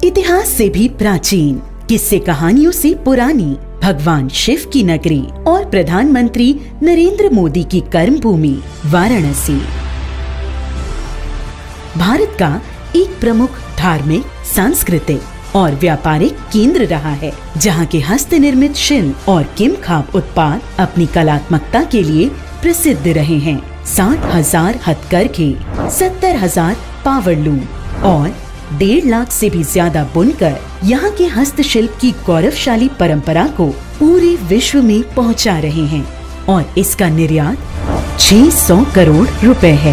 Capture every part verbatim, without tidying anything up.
इतिहास से भी प्राचीन, किस्से कहानियों से पुरानी, भगवान शिव की नगरी और प्रधानमंत्री नरेंद्र मोदी की कर्म भूमि वाराणसी भारत का एक प्रमुख धार्मिक, सांस्कृतिक और व्यापारिक केंद्र रहा है, जहां के हस्त निर्मित शिल्प और किमखाप उत्पाद अपनी कलात्मकता के लिए प्रसिद्ध रहे हैं। साठ हजार हथकरघे, सत्तर हजार पावरलूम और डेढ़ लाख से भी ज्यादा बुनकर यहाँ के हस्तशिल्प की गौरवशाली परंपरा को पूरे विश्व में पहुँचा रहे हैं और इसका निर्यात छह सौ करोड़ रुपए है।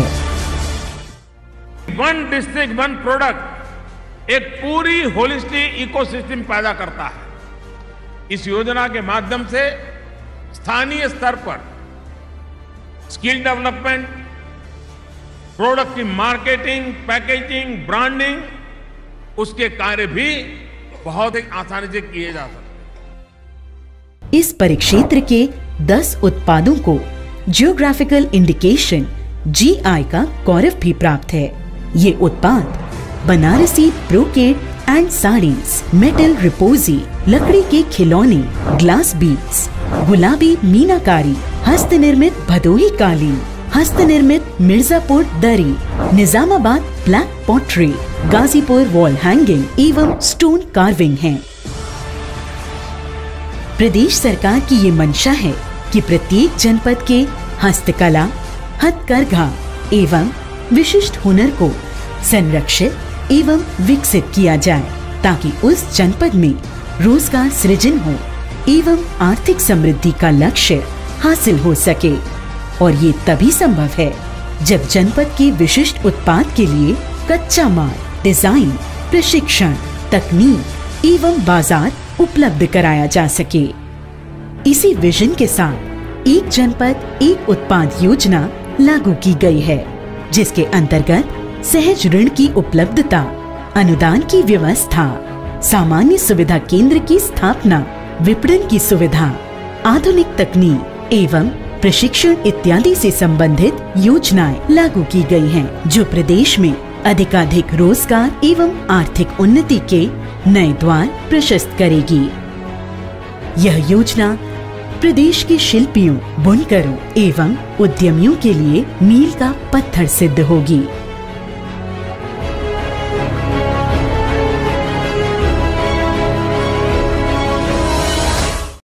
वन डिस्ट्रिक्ट वन प्रोडक्ट एक पूरी होलिस्टिक इकोसिस्टम पैदा करता है। इस योजना के माध्यम से स्थानीय स्तर पर स्किल डेवलपमेंट, प्रोडक्ट की मार्केटिंग, पैकेजिंग, ब्रांडिंग, उसके कार्य भी बहुत ही आसानी से किए जा सकते हैं। इस परिक्षेत्र के दस उत्पादों को जियोग्राफिकल इंडिकेशन जी आई का गौरव भी प्राप्त है। ये उत्पाद Banarasi brocade and saris, metal repousse, लकड़ी के खिलौने, ग्लास बीड्स, गुलाबी मीनाकारी, हस्त निर्मित भदोही कालीन, हस्त निर्मित मिर्जापुर दरी, Nizamabad black pottery, Ghazipur wall hanging एवं स्टोन कार्विंग हैं। प्रदेश सरकार की ये मंशा है कि प्रत्येक जनपद के हस्तकला, हथकरघा एवं विशिष्ट हुनर को संरक्षित एवं विकसित किया जाए, ताकि उस जनपद में रोजगार सृजन हो एवं आर्थिक समृद्धि का लक्ष्य हासिल हो सके। और ये तभी संभव है जब जनपद के विशिष्ट उत्पाद के लिए कच्चा माल, डिजाइन, प्रशिक्षण, तकनीक एवं बाजार उपलब्ध कराया जा सके। इसी विजन के साथ एक जनपद एक उत्पाद योजना लागू की गई है, जिसके अंतर्गत सहज ऋण की उपलब्धता, अनुदान की व्यवस्था, सामान्य सुविधा केंद्र की स्थापना, विपणन की सुविधा, आधुनिक तकनीक एवं प्रशिक्षण इत्यादि से संबंधित योजनाएं लागू की गई हैं, जो प्रदेश में अधिकाधिक रोजगार एवं आर्थिक उन्नति के नए द्वार प्रशस्त करेगी। यह योजना प्रदेश के शिल्पियों, बुनकरों एवं उद्यमियों के लिए मील का पत्थर सिद्ध होगी।